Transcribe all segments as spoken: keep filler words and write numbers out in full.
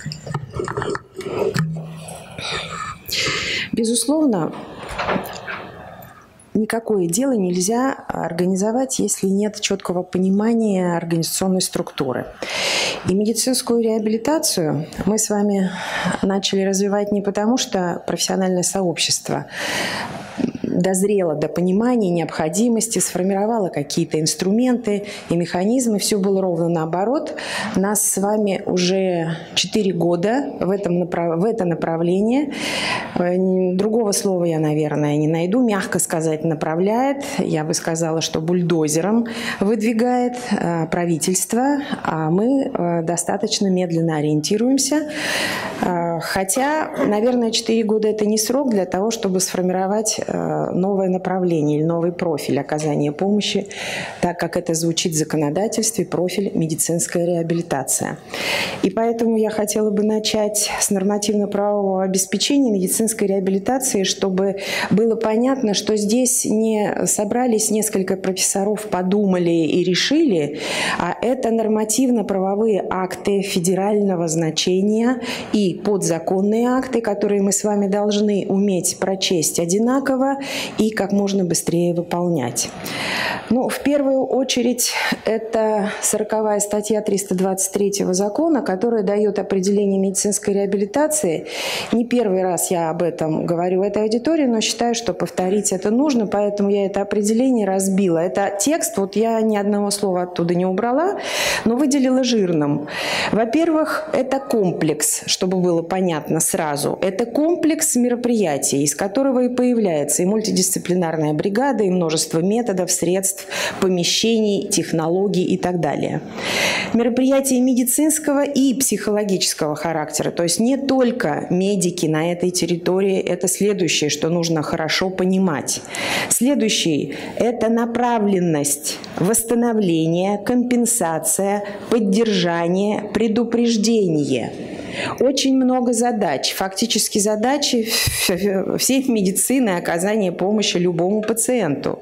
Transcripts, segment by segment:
Безусловно, никакое дело нельзя организовать, если нет четкого понимания организационной структуры. И медицинскую реабилитацию мы с вами начали развивать не потому, что профессиональное сообщество дозрело до понимания необходимости, сформировало какие-то инструменты и механизмы. Все было ровно наоборот. Нас с вами уже четыре года в, этом направ... в это направление. Другого слова я, наверное, не найду. Мягко сказать, направляет. Я бы сказала, что бульдозером выдвигает правительство, а мы достаточно медленно ориентируемся. Хотя, наверное, четыре года – это не срок для того, чтобы сформировать новое направление или новый профиль оказания помощи, так как это звучит в законодательстве, профиль медицинская реабилитация. И поэтому я хотела бы начать с нормативно-правового обеспечения медицинской реабилитации, чтобы было понятно, что здесь не собрались несколько профессоров, подумали и решили, а это нормативно-правовые акты федерального значения и подзаконные акты, которые мы с вами должны уметь прочесть одинаково и как можно быстрее выполнять. Ну, в первую очередь, это сороковая статья триста двадцать третьего закона, которая дает определение медицинской реабилитации. Не первый раз я об этом говорю в этой аудитории, но считаю, что повторить это нужно, поэтому я это определение разбила. Это текст, вот я ни одного слова оттуда не убрала, но выделила жирным. Во-первых, это комплекс, чтобы было понятно сразу. Это комплекс мероприятий, из которого и появляется и мультидисциплинарная бригада, и множество методов, средств, помещений, технологий и так далее. Мероприятия медицинского и психологического характера, то есть не только медики на этой территории, это следующее, что нужно хорошо понимать. Следующий – это направленность, восстановление, компенсация, поддержание, предупреждение. Очень много задач, фактически задачи всей медицины оказания помощи любому пациенту.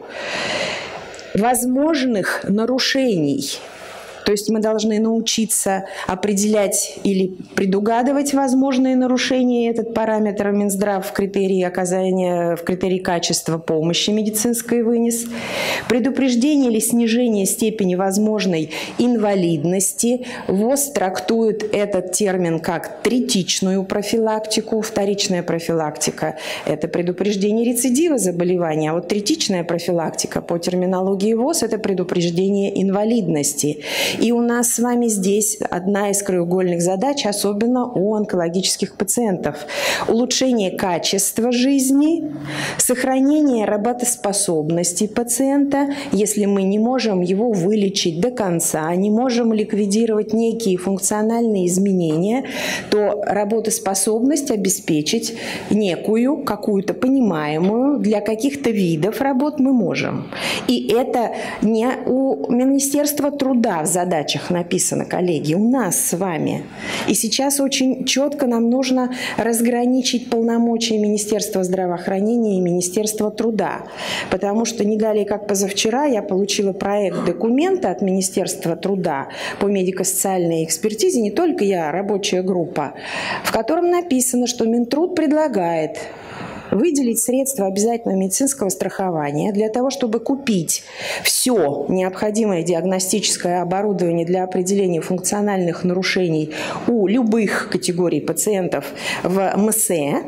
Возможных нарушений. То есть мы должны научиться определять или предугадывать возможные нарушения, этот параметр Минздрав в критерии оказания, в критерии качества помощи медицинской вынес. Предупреждение или снижение степени возможной инвалидности. ВОЗ трактует этот термин как третичную профилактику. Вторичная профилактика – это предупреждение рецидива заболевания, а вот третичная профилактика по терминологии ВОЗ – это предупреждение инвалидности. И у нас с вами здесь одна из краеугольных задач, особенно у онкологических пациентов. Улучшение качества жизни, сохранение работоспособности пациента, если мы не можем его вылечить до конца, не можем ликвидировать некие функциональные изменения, то работоспособность обеспечить некую, какую-то понимаемую для каких-то видов работ мы можем. И это не у Министерства труда в задачах написано, коллеги, у нас с вами. И сейчас очень четко нам нужно разграничить полномочия Министерства здравоохранения и Министерства труда. Потому что не далее, как позавчера, я получила проект документа от Министерства труда по медико-социальной экспертизе, не только я, рабочая группа, в котором написано, что Минтруд предлагает выделить средства обязательного медицинского страхования для того, чтобы купить все необходимое диагностическое оборудование для определения функциональных нарушений у любых категорий пациентов в МСЭ.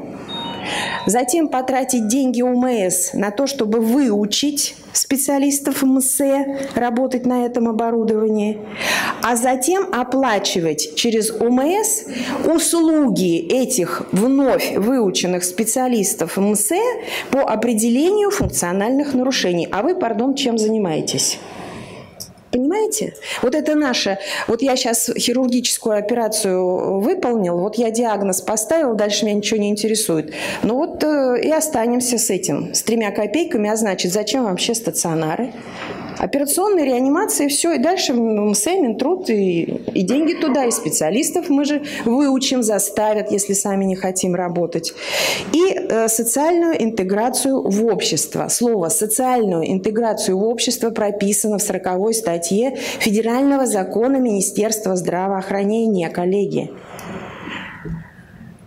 Затем потратить деньги УМС на то, чтобы выучить специалистов МСЭ работать на этом оборудовании, а затем оплачивать через УМС услуги этих вновь выученных специалистов МСЭ по определению функциональных нарушений. А вы, пардон, чем занимаетесь? Понимаете? Вот это наше. Вот я сейчас хирургическую операцию выполнил, вот я диагноз поставил, дальше меня ничего не интересует. Ну вот э, и останемся с этим, с тремя копейками, а значит, зачем вообще стационары? Операционные реанимации, все, и дальше МСЭ, Минтруд, и, и деньги туда, и специалистов мы же выучим, заставят, если сами не хотим работать. И э, социальную интеграцию в общество. Слово «социальную интеграцию в общество» прописано в сороковой статье Федерального закона Министерства здравоохранения, коллеги.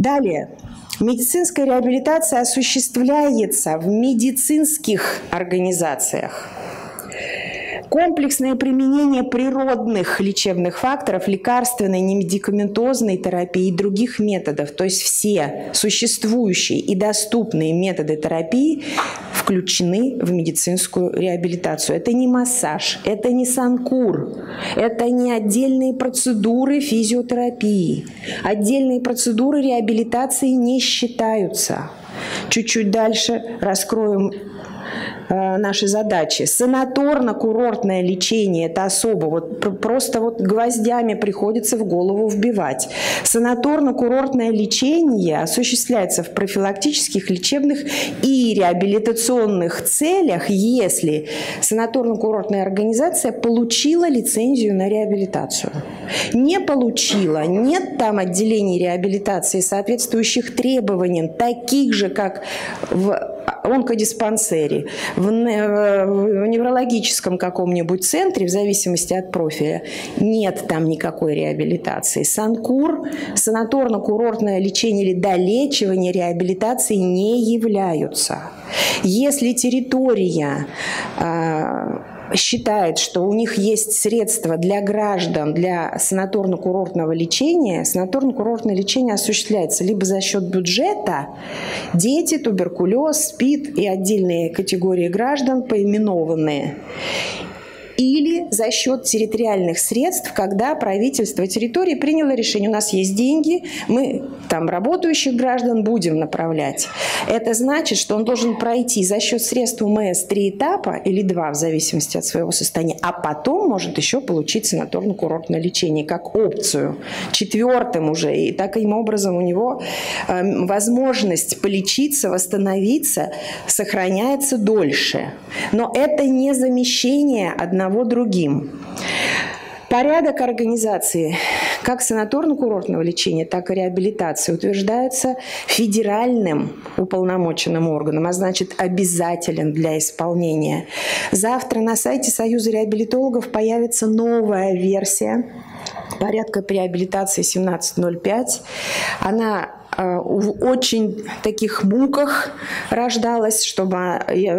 Далее. Медицинская реабилитация осуществляется в медицинских организациях. Комплексное применение природных лечебных факторов, лекарственной, немедикаментозной терапии и других методов, то есть все существующие и доступные методы терапии включены в медицинскую реабилитацию. Это не массаж, это не санкур, это не отдельные процедуры физиотерапии. Отдельные процедуры реабилитации не считаются. Чуть-чуть дальше раскроем наши задачи. Санаторно-курортное лечение – это особо, вот просто вот гвоздями приходится в голову вбивать. Санаторно-курортное лечение осуществляется в профилактических, лечебных и реабилитационных целях, если санаторно-курортная организация получила лицензию на реабилитацию. Не получила, нет там отделений реабилитации, соответствующих требованиям, таких же, как в онкодиспансере, в неврологическом каком-нибудь центре, в зависимости от профиля, нет там никакой реабилитации. Санкур, санаторно-курортное лечение или долечивание реабилитации не являются. Если территория считает, что у них есть средства для граждан для санаторно-курортного лечения, санаторно-курортное лечение осуществляется либо за счет бюджета, дети, туберкулез, СПИД и отдельные категории граждан, поименованные, или за счет территориальных средств, когда правительство территории приняло решение, у нас есть деньги, мы там работающих граждан будем направлять. Это значит, что он должен пройти за счет средств УМС три этапа или два, в зависимости от своего состояния, а потом может еще получить санаторно-курортное лечение как опцию, четвертым уже. И таким образом у него э, возможность полечиться, восстановиться сохраняется дольше. Но это не замещение одного другим. Порядок организации как санаторно-курортного лечения, так и реабилитации утверждается федеральным уполномоченным органом, а значит обязателен для исполнения. Завтра на сайте Союза реабилитологов появится новая версия порядка реабилитации семнадцать ноль пять. Она в очень таких муках рождалась, чтобы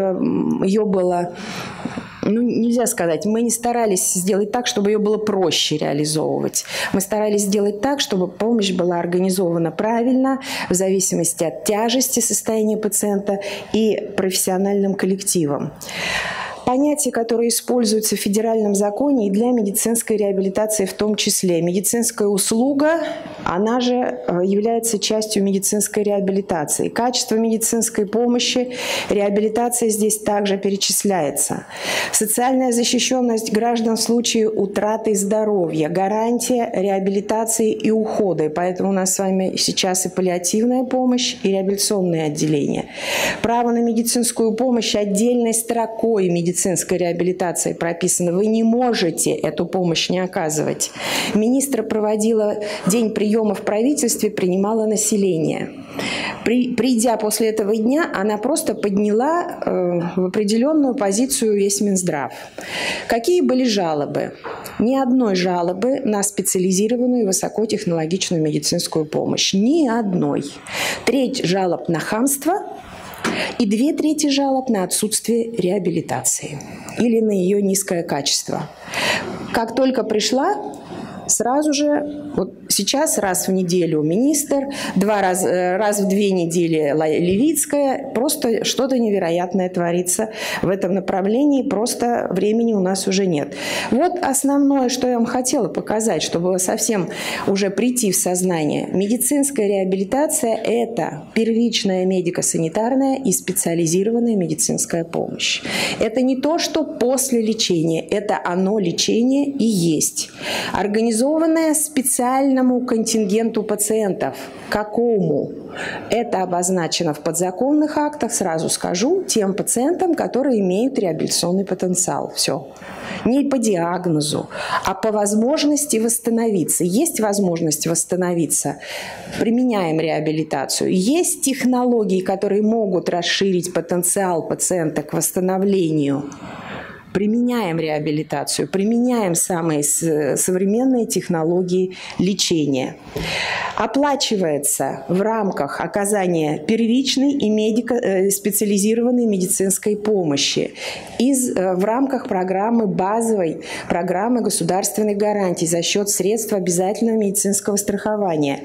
ее было... Ну, нельзя сказать, мы не старались сделать так, чтобы ее было проще реализовывать. Мы старались сделать так, чтобы помощь была организована правильно, в зависимости от тяжести состояния пациента и профессиональным коллективом. Понятия, которые используются в федеральном законе и для медицинской реабилитации в том числе. Медицинская услуга, она же является частью медицинской реабилитации. Качество медицинской помощи, реабилитация здесь также перечисляется. Социальная защищенность граждан в случае утраты здоровья, гарантия реабилитации и ухода. И поэтому у нас с вами сейчас и паллиативная помощь, и реабилитационные отделения. Право на медицинскую помощь отдельной строкой медицинской медицинской реабилитации прописано, вы не можете эту помощь не оказывать. Министр проводила день приема в правительстве, принимала население. При, придя после этого дня, она просто подняла э, в определенную позицию весь Минздрав. Какие были жалобы? Ни одной жалобы на специализированную и высокотехнологичную медицинскую помощь. Ни одной. Треть жалоб на хамство, и две трети жалоб на отсутствие реабилитации или на ее низкое качество. Как только пришла, сразу же, вот сейчас раз в неделю министр, два раз, раз в две недели Левицкая, просто что-то невероятное творится в этом направлении, просто времени у нас уже нет. Вот основное, что я вам хотела показать, чтобы совсем уже прийти в сознание. Медицинская реабилитация – это первичная медико-санитарная и специализированная медицинская помощь. Это не то, что после лечения, это оно лечение и есть. Организованное специальному контингенту пациентов. Какому? Это обозначено в подзаконных актах, сразу скажу, тем пациентам, которые имеют реабилитационный потенциал. Все. Не по диагнозу, а по возможности восстановиться. Есть возможность восстановиться, применяем реабилитацию. Есть технологии, которые могут расширить потенциал пациента к восстановлению. применяем реабилитацию, применяем самые современные технологии лечения. Оплачивается в рамках оказания первичной и медико- специализированной медицинской помощи из, в рамках программы, базовой программы государственных гарантий за счет средств обязательного медицинского страхования.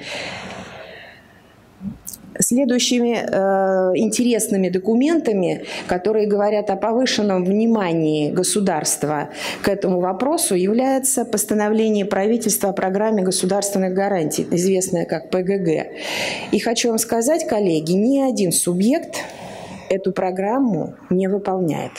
Следующими э, интересными документами, которые говорят о повышенном внимании государства к этому вопросу, является постановление правительства о программе государственных гарантий, известное как П Г Г. И хочу вам сказать, коллеги, ни один субъект эту программу не выполняет.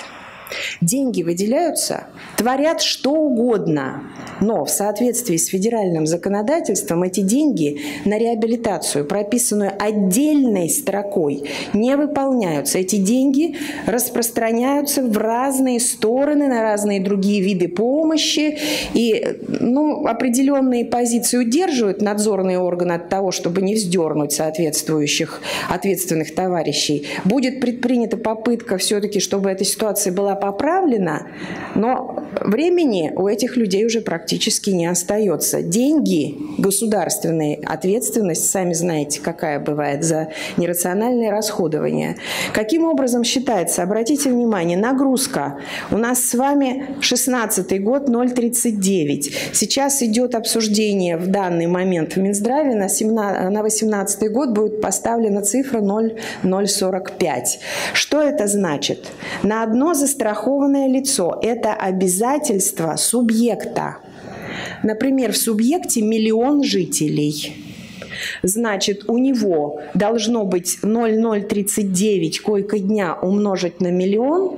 Деньги выделяются, творят что угодно, но в соответствии с федеральным законодательством эти деньги на реабилитацию, прописанную отдельной строкой, не выполняются. Эти деньги распространяются в разные стороны, на разные другие виды помощи, и ну, определенные позиции удерживают надзорные органы от того, чтобы не вздернуть соответствующих ответственных товарищей. Будет предпринята попытка все-таки, чтобы эта ситуация была поправлена, но времени у этих людей уже практически не остается. Деньги государственные, ответственность, сами знаете, какая бывает за нерациональное расходование. Каким образом считается? Обратите внимание, нагрузка. У нас с вами шестнадцатый год, ноль тридцать девять. Сейчас идет обсуждение в данный момент в Минздраве, на восемнадцатый год будет поставлена цифра ноль целых сорок пять. Что это значит? На одно застрахованное лицо – это обязательство субъекта. Например, в субъекте миллион жителей. Значит, у него должно быть ноль целых тридцать девять койко-дня умножить на миллион.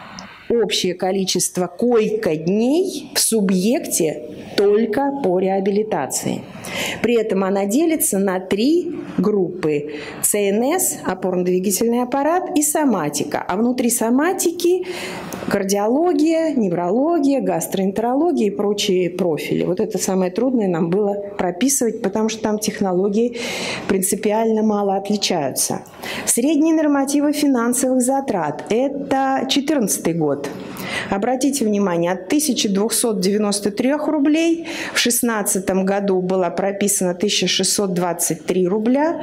Общее количество койко-дней в субъекте только по реабилитации. При этом она делится на три группы. Ц Н С, опорно-двигательный аппарат, и соматика. А внутри соматики кардиология, неврология, гастроэнтерология и прочие профили. Вот это самое трудное нам было прописывать, потому что там технологии принципиально мало отличаются. Средние нормативы финансовых затрат – это две тысячи четырнадцатый год. Обратите внимание, от тысячи двухсот девяноста трёх рублей в две тысячи шестнадцатом году была прописана тысяча шестьсот двадцать три рубля,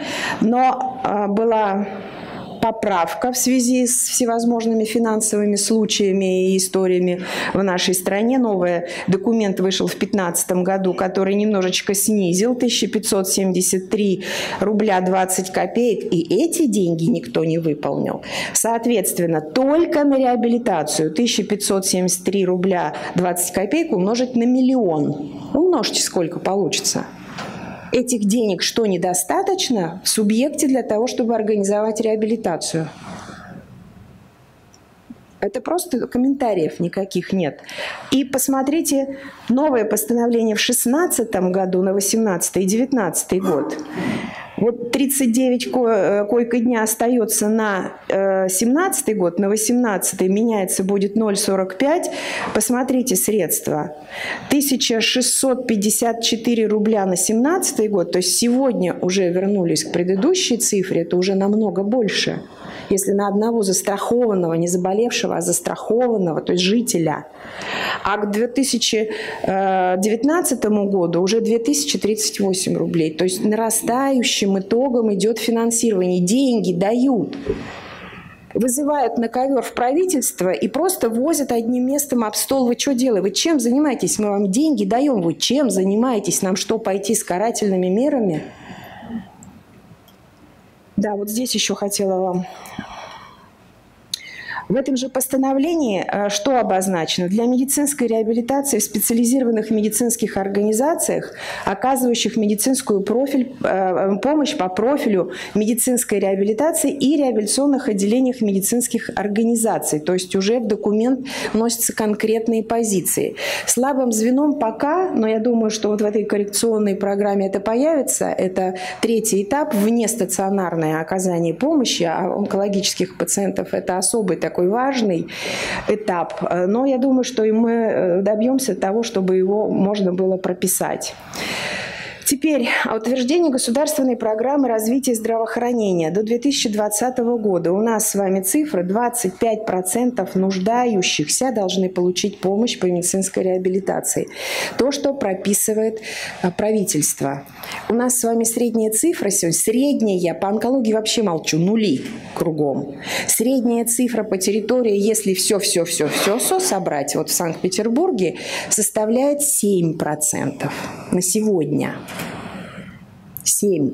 но а, была поправка в связи с всевозможными финансовыми случаями и историями в нашей стране. Новый документ вышел в две тысячи пятнадцатом году, который немножечко снизил тысяча пятьсот семьдесят три рубля двадцать копеек, и эти деньги никто не выполнил. Соответственно, только на реабилитацию тысяча пятьсот семьдесят три рубля двадцать копеек умножить на миллион. Умножьте, сколько получится. Этих денег что недостаточно в субъекте для того, чтобы организовать реабилитацию? Это просто комментариев никаких нет. И посмотрите новое постановление в две тысячи шестнадцатом году на восемнадцатый и две тысячи девятнадцатый год. Вот тридцать девять койко-дня остается на две тысячи семнадцатый год, на две тысячи восемнадцатый меняется, будет ноль целых сорок пять. Посмотрите средства. тысяча шестьсот пятьдесят четыре рубля на две тысячи семнадцатый год, то есть сегодня уже вернулись к предыдущей цифре, это уже намного больше. Если на одного застрахованного, не заболевшего, а застрахованного, то есть жителя. А к две тысячи девятнадцатому году уже две тысячи тридцать восемь рублей. То есть нарастающим итогом идет финансирование. Деньги дают. Вызывают на ковер в правительство и просто возят одним местом об стол. Вы что делаете? Вы чем занимаетесь? Мы вам деньги даем. Вы чем занимаетесь? Нам что, пойти с карательными мерами? Да, вот здесь еще хотела вам... В этом же постановлении что обозначено? Для медицинской реабилитации в специализированных медицинских организациях, оказывающих медицинскую профиль, помощь по профилю медицинской реабилитации и реабилитационных отделениях медицинских организаций. То есть уже в документ вносятся конкретные позиции. Слабым звеном пока, но я думаю, что вот в этой коррекционной программе это появится, это третий этап, внестационарное оказание помощи, а онкологических пациентов это особый такой важный этап, но я думаю, что и мы добьемся того, чтобы его можно было прописать. Теперь о утверждении государственной программы развития здравоохранения. До две тысячи двадцатого года у нас с вами цифра двадцать пять процентов нуждающихся должны получить помощь по медицинской реабилитации. То, что прописывает правительство. У нас с вами средняя цифра сегодня, средняя, по онкологии вообще молчу, нули кругом. Средняя цифра по территории, если все-все-все-все собрать, вот в Санкт-Петербурге, составляет семь процентов на сегодня. семь.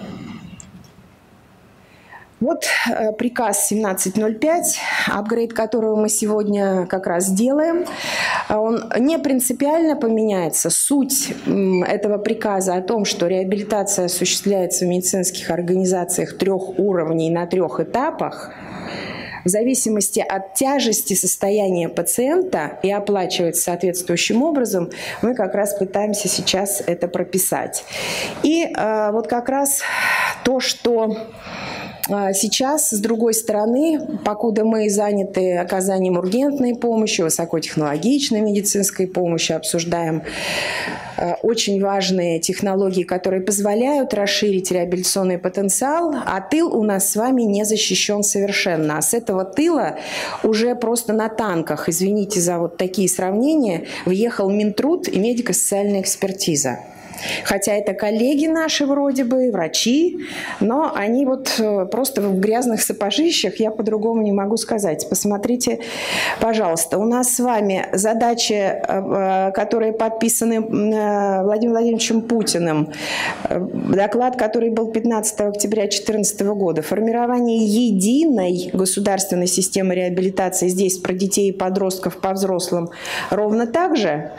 Вот э, приказ семнадцать ноль пять, апгрейд которого мы сегодня как раз делаем. Он не принципиально поменяется. Суть м, этого приказа о том, что реабилитация осуществляется в медицинских организациях трех уровней на трех этапах, в зависимости от тяжести состояния пациента и оплачивать соответствующим образом, мы как раз пытаемся сейчас это прописать. И э, вот как раз то, что сейчас, с другой стороны, покуда мы заняты оказанием ургентной помощи, высокотехнологичной медицинской помощи, обсуждаем очень важные технологии, которые позволяют расширить реабилитационный потенциал, а тыл у нас с вами не защищен совершенно. А с этого тыла уже просто на танках, извините за вот такие сравнения, въехал Минтруд и медико-социальная экспертиза. Хотя это коллеги наши вроде бы, врачи, но они вот просто в грязных сапожищах, я по-другому не могу сказать. Посмотрите, пожалуйста, у нас с вами задачи, которые подписаны Владимиром Владимировичем Путиным, доклад, который был пятнадцатого октября две тысячи четырнадцатого года, формирование единой государственной системы реабилитации, здесь про детей и подростков по взрослым ровно так же.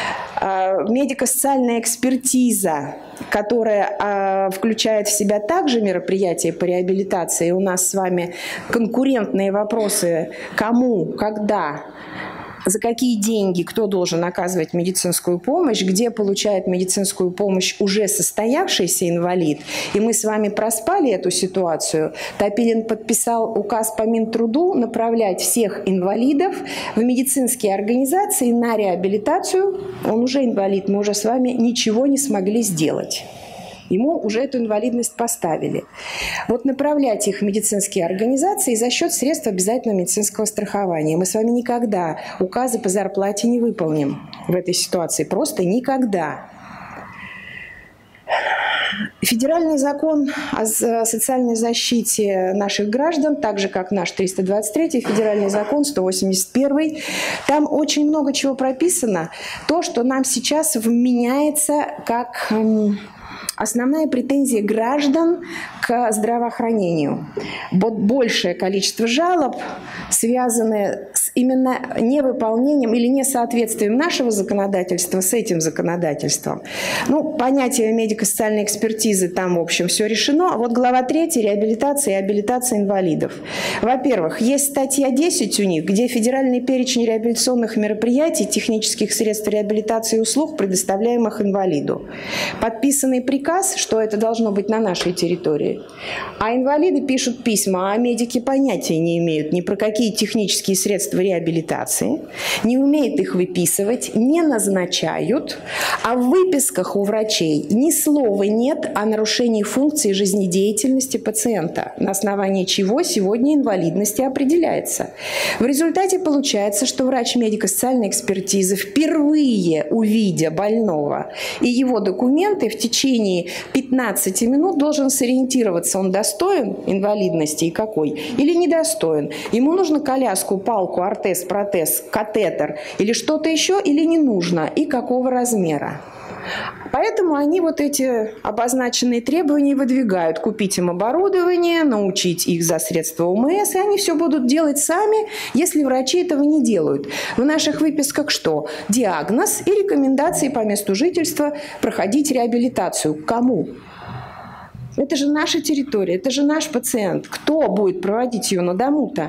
Медико-социальная экспертиза, которая а, включает в себя также мероприятия по реабилитации. У нас с вами конкурентные вопросы: кому, когда, за какие деньги, кто должен оказывать медицинскую помощь, где получает медицинскую помощь уже состоявшийся инвалид. И мы с вами проспали эту ситуацию. Топилин подписал указ по Минтруду направлять всех инвалидов в медицинские организации на реабилитацию. Он уже инвалид, мы уже с вами ничего не смогли сделать. Ему уже эту инвалидность поставили. Вот направлять их в медицинские организации за счет средств обязательного медицинского страхования. Мы с вами никогда указы по зарплате не выполним в этой ситуации. Просто никогда. Федеральный закон о социальной защите наших граждан, так же как наш триста двадцать третий, федеральный закон сто восемьдесят первый, там очень много чего прописано. То, что нам сейчас вменяется как основная претензия граждан к здравоохранению. Вот большее количество жалоб связаны с именно невыполнением или несоответствием нашего законодательства с этим законодательством. Ну, понятие медико-социальной экспертизы, там, в общем, все решено. А вот глава третья, реабилитация и абилитация инвалидов. Во-первых, есть статья десять у них, где федеральный перечень реабилитационных мероприятий, технических средств реабилитации и услуг, предоставляемых инвалиду. Подписанный приказ, что это должно быть на нашей территории. А инвалиды пишут письма, а медики понятия не имеют ни про какие технические средства реабилитации, не умеют их выписывать, не назначают, а в выписках у врачей ни слова нет о нарушении функции жизнедеятельности пациента, на основании чего сегодня инвалидность и определяется. В результате получается, что врач медико-социальной экспертизы, впервые увидя больного и его документы, в течение пятнадцати минут должен сориентироваться, он достоин инвалидности и какой, или недостоин. Ему нужно коляску, палку, ортез, протез, катетер или что-то еще, или не нужно, и какого размера. Поэтому они вот эти обозначенные требования выдвигают. Купить им оборудование, научить их за средства ОМС, и они все будут делать сами, если врачи этого не делают. В наших выписках что? Диагноз и рекомендации по месту жительства проходить реабилитацию. Кому? Это же наша территория, это же наш пациент. Кто будет проводить ее на дому-то?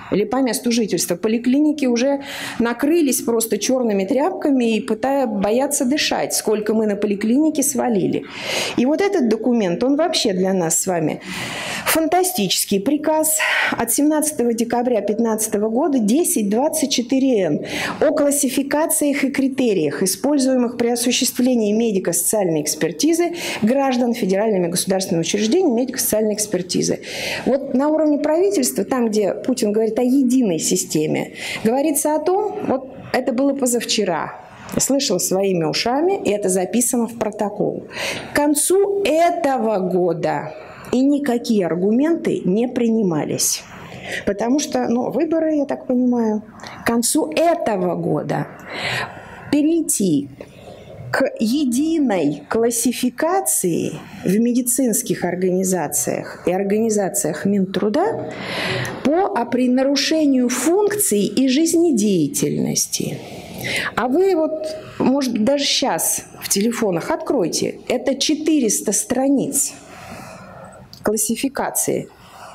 или по месту жительства. Поликлиники уже накрылись просто черными тряпками и пытаются бояться дышать, сколько мы на поликлинике свалили. И вот этот документ, он вообще для нас с вами фантастический. Приказ от семнадцатого декабря две тысячи пятнадцатого года десять двадцать четыре эн о классификациях и критериях, используемых при осуществлении медико-социальной экспертизы граждан федеральными государственными учреждениями медико-социальной экспертизы. Вот на уровне правительства, там, где Путин говорит о единой системе, говорится о том, вот это было позавчера, я слышала своими ушами, и это записано в протокол. К концу этого года и никакие аргументы не принимались. Потому что, ну, выборы, я так понимаю, к концу этого года перейти к единой классификации в медицинских организациях и организациях Минтруда по при нарушению функций и жизнедеятельности. А вы вот, может быть, даже сейчас в телефонах откройте, это четыреста страниц классификации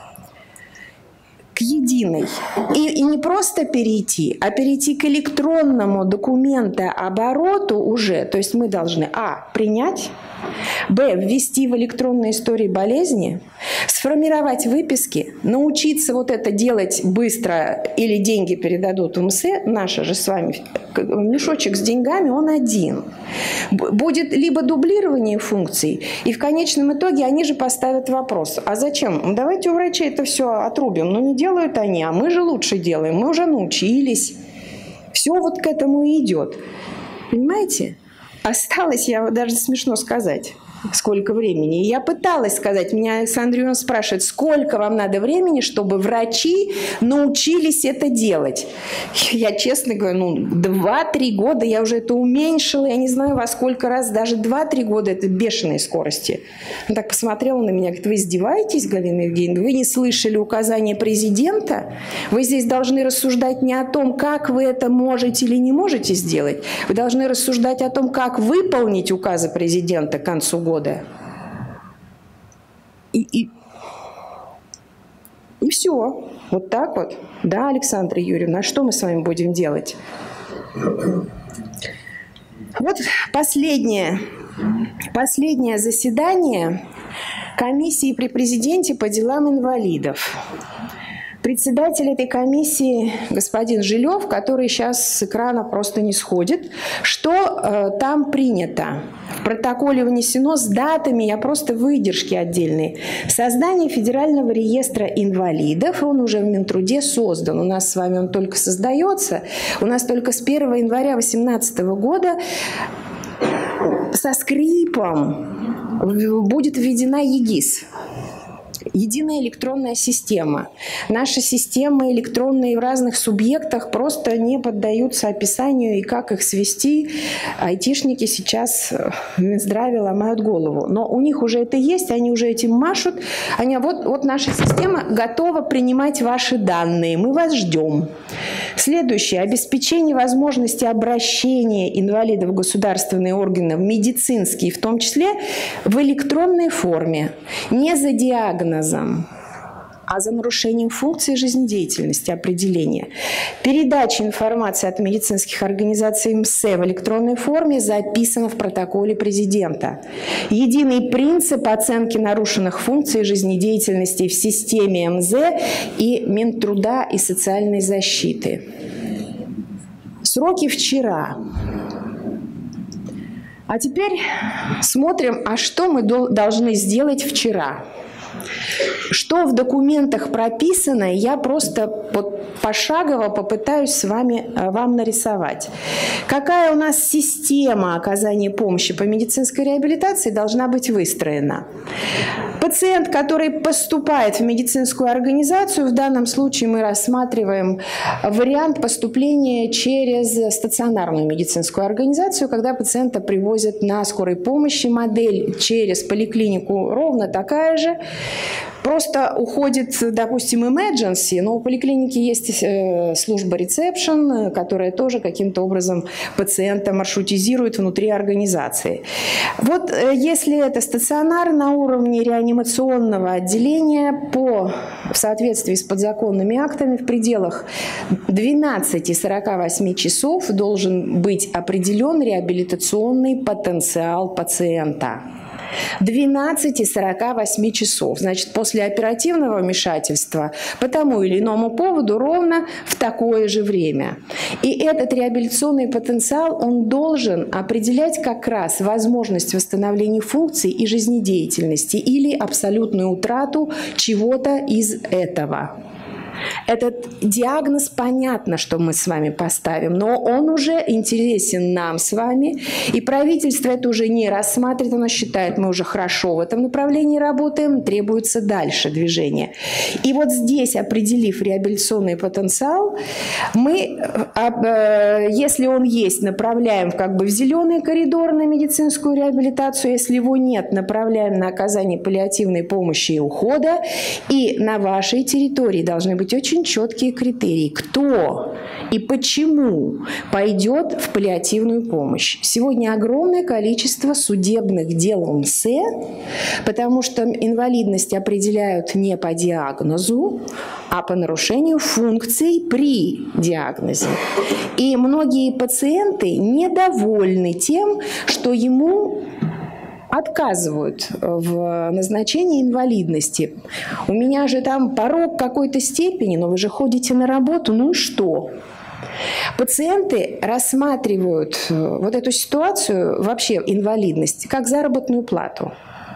к единой. И, и не просто перейти, а перейти к электронному документообороту уже. То есть мы должны а. принять, б. ввести в электронные истории болезни, сформировать выписки, научиться вот это делать быстро или деньги передадут в МС, наш же с вами мешочек с деньгами, он один. Будет либо дублирование функций, и в конечном итоге они же поставят вопрос, а зачем? Давайте у врачей это все отрубим, но не делают они, а мы же лучше делаем, мы уже научились. Все вот к этому и идет. Понимаете? Осталось, я даже смешно сказать, сколько времени. Я пыталась сказать, меня Александр Юрьевич спрашивает, сколько вам надо времени, чтобы врачи научились это делать. Я честно говорю, ну, два-три года я уже это уменьшила, я не знаю во сколько раз, даже два-три года это бешеной скорости. Он так посмотрела на меня, говорит, вы издеваетесь, Галина Евгеньевна, вы не слышали указания президента? Вы здесь должны рассуждать не о том, как вы это можете или не можете сделать, вы должны рассуждать о том, как выполнить указы президента к концу года. Года. И, и, и все. Вот так вот. Да, Александра Юрьевна, а что мы с вами будем делать? Вот последнее, последнее заседание комиссии при президенте по делам инвалидов. Председатель этой комиссии господин Жилев, который сейчас с экрана просто не сходит, что э, там принято. В протоколе внесено с датами, я просто выдержки отдельные. Создание Федерального реестра инвалидов, он уже в Минтруде создан. У нас с вами он только создается. У нас только с первого января две тысячи восемнадцатого года со скрипом будет введена ЕГИС. Единая электронная система. Наши системы электронные в разных субъектах просто не поддаются описанию, и как их свести, айтишники сейчас в Минздраве ломают голову. Но у них уже это есть, они уже этим машут. Они, вот, вот наша система готова принимать ваши данные, мы вас ждем. Следующее. Обеспечение возможности обращения инвалидов в государственные органы, в медицинские, в том числе в электронной форме, не за диагнозом, а за нарушением функции жизнедеятельности определения. Передача информации от медицинских организаций МС в электронной форме записана в протоколе президента. Единый принцип оценки нарушенных функций жизнедеятельности в системе МЗ и Минтруда и социальной защиты. Сроки вчера. А теперь смотрим, а что мы должны сделать вчера. Что в документах прописано, я просто пошагово попытаюсь с вами вам нарисовать. Какая у нас система оказания помощи по медицинской реабилитации должна быть выстроена? Пациент, который поступает в медицинскую организацию, в данном случае мы рассматриваем вариант поступления через стационарную медицинскую организацию, когда пациента привозят на скорой помощи. Модель через поликлинику ровно такая же. просто уходит, допустим, emergency, но у поликлиники есть служба reception, которая тоже каким-то образом пациента маршрутизирует внутри организации. Вот если это стационар на уровне реанимационного отделения, по, в соответствии с подзаконными актами, в пределах двенадцати сорока восьми часов должен быть определен реабилитационный потенциал пациента. двенадцати сорока восьми часов. Значит, после оперативного вмешательства по тому или иному поводу ровно в такое же время. И этот реабилитационный потенциал, он должен определять как раз возможность восстановления функций и жизнедеятельности или абсолютную утрату чего-то из этого. Этот диагноз, понятно, что мы с вами поставим, но он уже интересен нам с вами, и правительство это уже не рассматривает, оно считает, мы уже хорошо в этом направлении работаем, требуется дальше движение. И вот здесь, определив реабилитационный потенциал, мы, если он есть, направляем как бы в зеленый коридор на медицинскую реабилитацию, если его нет, направляем на оказание паллиативной помощи и ухода, и на вашей территории должны быть очень четкие критерии, кто и почему пойдет в паллиативную помощь. Сегодня огромное количество судебных дел ОМС, потому что инвалидность определяют не по диагнозу, а по нарушению функций при диагнозе. И многие пациенты недовольны тем, что ему отказывают в назначении инвалидности. У меня же там порог какой-то степени, но вы же ходите на работу, ну и что? Пациенты рассматривают вот эту ситуацию, вообще инвалидность, как заработную плату.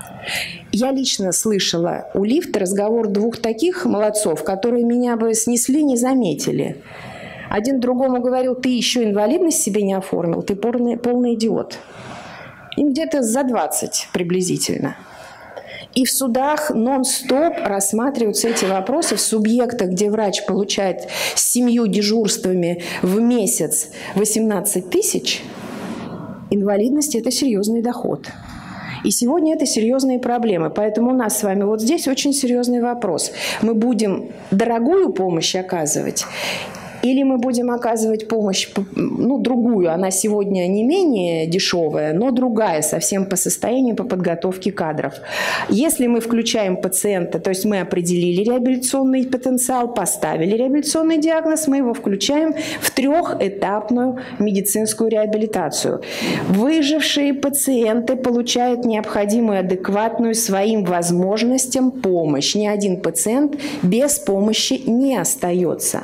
Я лично слышала у лифта разговор двух таких молодцов, которые меня бы снесли, не заметили. Один другому говорил: ты еще инвалидность себе не оформил, ты полный, полный идиот. Им где-то за двадцать приблизительно. И в судах нон-стоп рассматриваются эти вопросы в субъектах, где врач получает с семью дежурствами в месяц восемнадцать тысяч. Инвалидность – это серьезный доход. И сегодня это серьезные проблемы. Поэтому у нас с вами вот здесь очень серьезный вопрос. Мы будем дорогую помощь оказывать, или мы будем оказывать помощь, ну, другую, она сегодня не менее дешевая, но другая совсем по состоянию, по подготовке кадров. Если мы включаем пациента, то есть мы определили реабилитационный потенциал, поставили реабилитационный диагноз, мы его включаем в трехэтапную медицинскую реабилитацию. Выжившие пациенты получают необходимую, адекватную своим возможностям помощь. Ни один пациент без помощи не остается.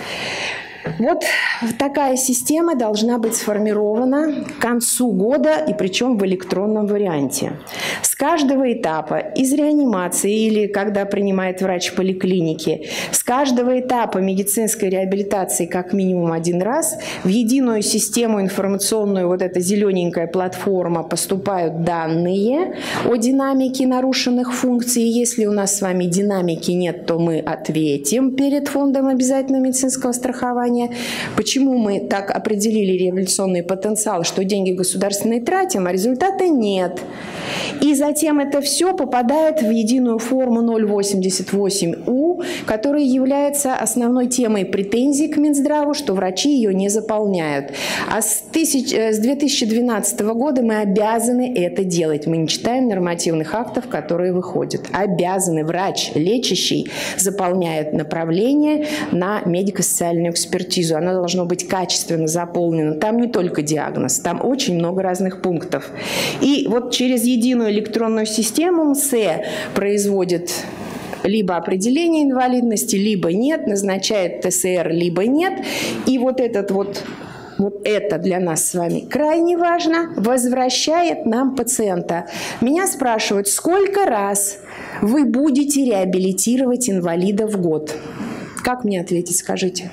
Вот такая система должна быть сформирована к концу года, и причем в электронном варианте. С каждого этапа из реанимации или когда принимает врач в поликлинике, с каждого этапа медицинской реабилитации как минимум один раз в единую систему информационную, вот эта зелененькая платформа, поступают данные о динамике нарушенных функций. Если у нас с вами динамики нет, то мы ответим перед фондом обязательного медицинского страхования. Почему мы так определили реабилитационный потенциал, что деньги государственные тратим, а результата нет. И затем это все попадает в единую форму ноль восемьдесят восемь У, которая является основной темой претензий к Минздраву, что врачи ее не заполняют. А с, тысяч, с две тысячи двенадцатого года мы обязаны это делать. Мы не читаем нормативных актов, которые выходят. Обязаны. Врач лечащий заполняет направление на медико-социальную экспертизу. Оно должно быть качественно заполнено. Там не только диагноз, там очень много разных пунктов. И вот через единую электронную систему МСЭ производит либо определение инвалидности, либо нет, назначает ТСР, либо нет. И вот этот вот, вот это для нас с вами крайне важно, возвращает нам пациента. Меня спрашивают, сколько раз вы будете реабилитировать инвалида в год? Как мне ответить, скажите?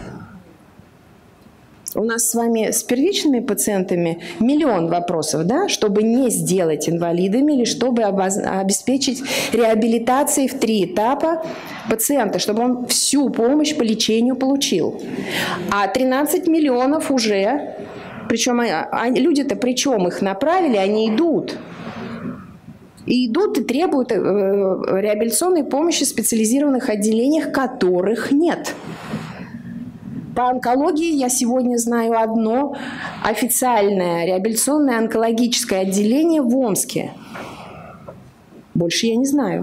У нас с вами с первичными пациентами миллион вопросов, да, чтобы не сделать инвалидами или чтобы обеспечить реабилитацией в три этапа пациента, чтобы он всю помощь по лечению получил. А тринадцать миллионов уже, причем люди-то причем их направили, они идут. И идут и требуют реабилитационной помощи в специализированных отделениях, которых нет. По онкологии я сегодня знаю одно официальное реабилитационное онкологическое отделение в Омске. Больше я не знаю.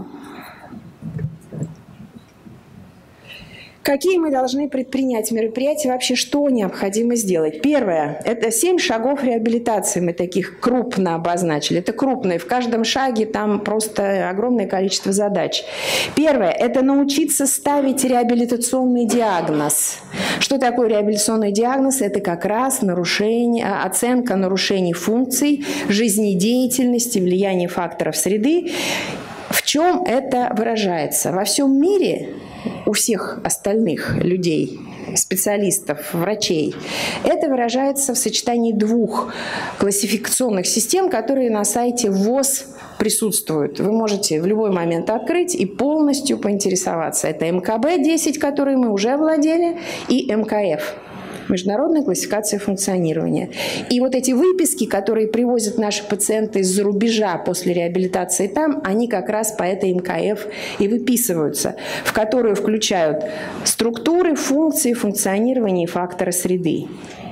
Какие мы должны предпринять мероприятия, вообще что необходимо сделать? Первое – это семь шагов реабилитации, мы таких крупно обозначили. Это крупные, в каждом шаге там просто огромное количество задач. Первое – это научиться ставить реабилитационный диагноз. Что такое реабилитационный диагноз? Это как раз нарушение, оценка нарушений функций, жизнедеятельности, влияния факторов среды. В чем это выражается? Во всем мире у всех остальных людей, специалистов, врачей, это выражается в сочетании двух классификационных систем, которые на сайте ВОЗ присутствуют. Вы можете в любой момент открыть и полностью поинтересоваться. Это эм ка бэ десять, который мы уже овладели, и эм ка эф. Международная классификация функционирования. И вот эти выписки, которые привозят наши пациенты из-за рубежа после реабилитации там, они как раз по этой эм ка эф и выписываются, в которую включают структуры, функции, функционирование и факторы среды.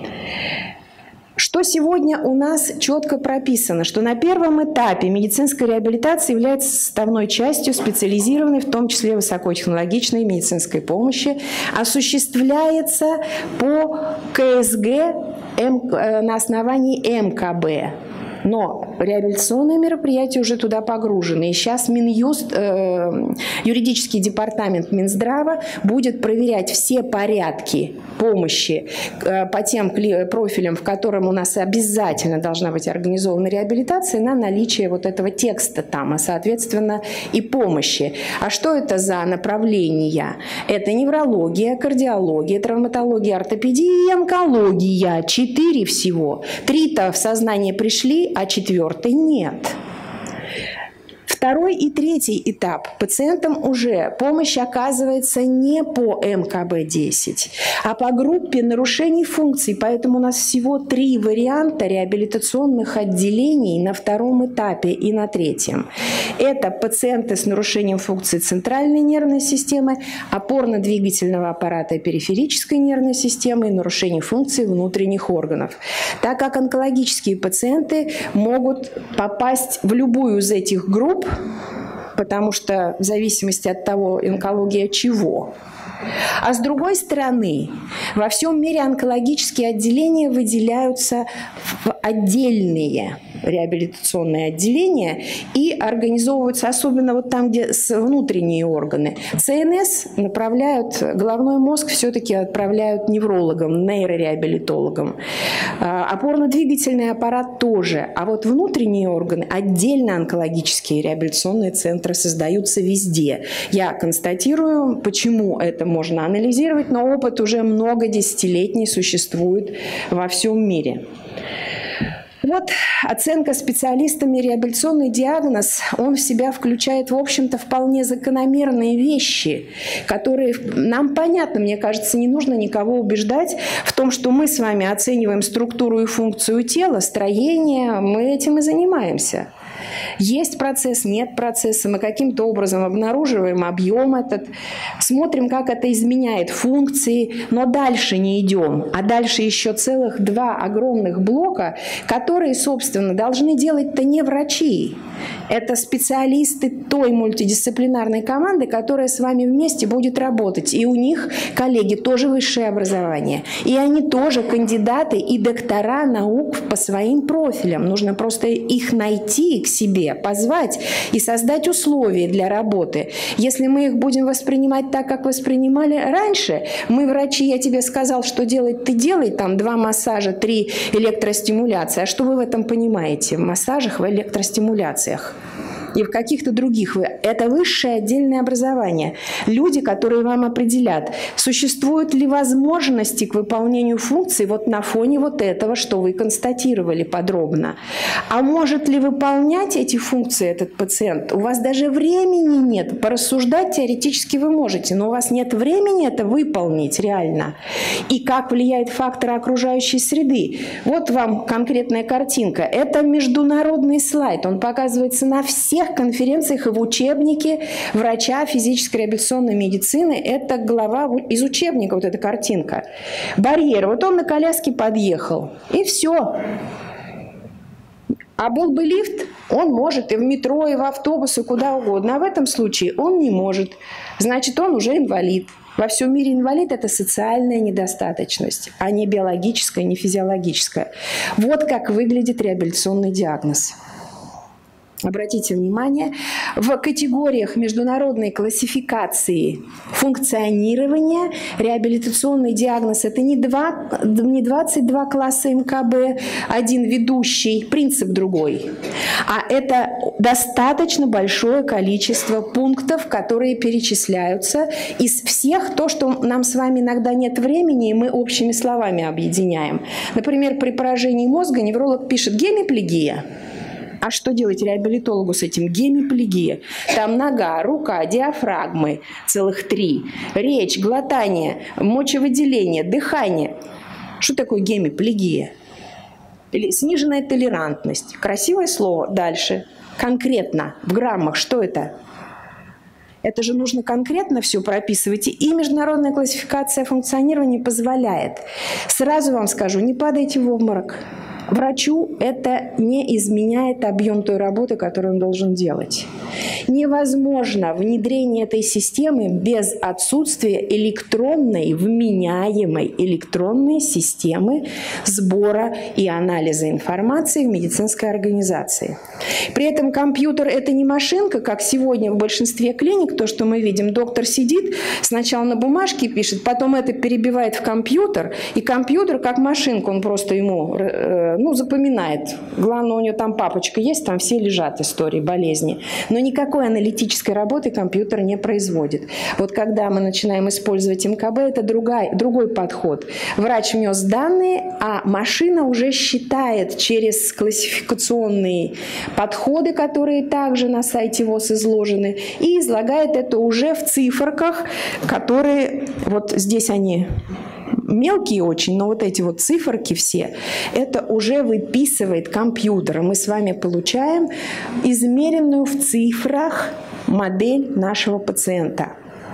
Что сегодня у нас четко прописано, что на первом этапе медицинская реабилитация является составной частью специализированной, в том числе высокотехнологичной медицинской помощи, осуществляется по ка эс гэ на основании эм ка бэ. Но реабилитационные мероприятия уже туда погружены. И сейчас Минюст, э, юридический департамент Минздрава будет проверять все порядки помощи э, по тем профилям, в котором у нас обязательно должна быть организована реабилитация, на наличие вот этого текста там, а соответственно и помощи. А что это за направления? Это неврология, кардиология, травматология, ортопедия и онкология. Четыре всего. Три-то в сознание пришли, а четвертый нет. Второй и третий этап. Пациентам уже помощь оказывается не по эм ка бэ десять, а по группе нарушений функций. Поэтому у нас всего три варианта реабилитационных отделений на втором этапе и на третьем. Это пациенты с нарушением функций центральной нервной системы, опорно-двигательного аппарата и периферической нервной системы и нарушений функций внутренних органов. Так как онкологические пациенты могут попасть в любую из этих групп, потому что в зависимости от того, онкология чего. А с другой стороны, во всем мире онкологические отделения выделяются в отдельные реабилитационные отделения и организовываются особенно вот там, где внутренние органы. цэ эн эс направляют, головной мозг все-таки отправляют неврологам, нейрореабилитологам. Опорно-двигательный аппарат тоже. А вот внутренние органы, отдельно онкологические реабилитационные центры создаются везде. Я констатирую, почему это можно анализировать, но опыт уже много десятилетний существует во всем мире. Вот оценка специалистами, реабилитационный диагноз, он в себя включает, в общем-то, вполне закономерные вещи, которые нам понятны, мне кажется, не нужно никого убеждать в том, что мы с вами оцениваем структуру и функцию тела, строение, мы этим и занимаемся. Есть процесс, нет процесса, мы каким-то образом обнаруживаем объем этот, смотрим, как это изменяет функции, но дальше не идем. А дальше еще целых два огромных блока, которые, собственно, должны делать-то не врачи. Это специалисты той мультидисциплинарной команды, которая с вами вместе будет работать. И у них, коллеги, тоже высшее образование. И они тоже кандидаты и доктора наук по своим профилям. Нужно просто их найти к себе, позвать и создать условия для работы. Если мы их будем воспринимать так, как воспринимали раньше, мы, врачи, я тебе сказал, что делать, ты делай, там два массажа, три электростимуляции. А что вы в этом понимаете? В массажах, в электростимуляциях и в каких-то других. Это высшее отдельное образование. Люди, которые вам определят, существуют ли возможности к выполнению функций вот на фоне вот этого, что вы констатировали подробно. А может ли выполнять эти функции этот пациент? У вас даже времени нет. Порассуждать теоретически вы можете, но у вас нет времени это выполнить реально. И как влияет фактор окружающей среды? Вот вам конкретная картинка. Это международный слайд. Он показывается на всех всех конференциях и в учебнике врача физической реабилитационной медицины. Это глава из учебника, вот эта картинка. Барьер. Вот он на коляске подъехал. И все. А был бы лифт, он может и в метро, и в автобус, и куда угодно. А в этом случае он не может. Значит, он уже инвалид. Во всем мире инвалид – это социальная недостаточность, а не биологическая, не физиологическая. Вот как выглядит реабилитационный диагноз. Обратите внимание, в категориях международной классификации функционирования реабилитационный диагноз – это не, два, не двадцать два класса эм ка бэ, один ведущий, принцип другой, а это достаточно большое количество пунктов, которые перечисляются из всех то, что нам с вами иногда нет времени, и мы общими словами объединяем. Например, при поражении мозга невролог пишет «гемиплегия». А что делать реабилитологу с этим? Гемиплегия. Там нога, рука, диафрагмы, целых три. Речь, глотание, мочевыделение, дыхание. Что такое гемиплегия? Или сниженная толерантность. Красивое слово. Дальше. Конкретно, в граммах, что это? Это же нужно конкретно все прописывать. И международная классификация функционирования позволяет. Сразу вам скажу, не падайте в обморок. Врачу это не изменяет объем той работы, которую он должен делать. Невозможно внедрение этой системы без отсутствия электронной, вменяемой электронной системы сбора и анализа информации в медицинской организации. При этом компьютер – это не машинка, как сегодня в большинстве клиник, то, что мы видим. Доктор сидит, сначала на бумажке пишет, потом это перебивает в компьютер, и компьютер, как машинка, он просто ему ну, запоминает. Главное, у него там папочка есть, там все лежат истории болезни. Но никакой аналитической работы компьютер не производит. Вот когда мы начинаем использовать эм ка бэ, это другой, другой подход. Врач внес данные, а машина уже считает через классификационные подходы, которые также на сайте ВОС изложены, и излагает это уже в циферках, которые вот здесь они мелкие очень, но вот эти вот циферки все, это уже выписывает компьютер. Мы с вами получаем измеренную в цифрах модель нашего пациента.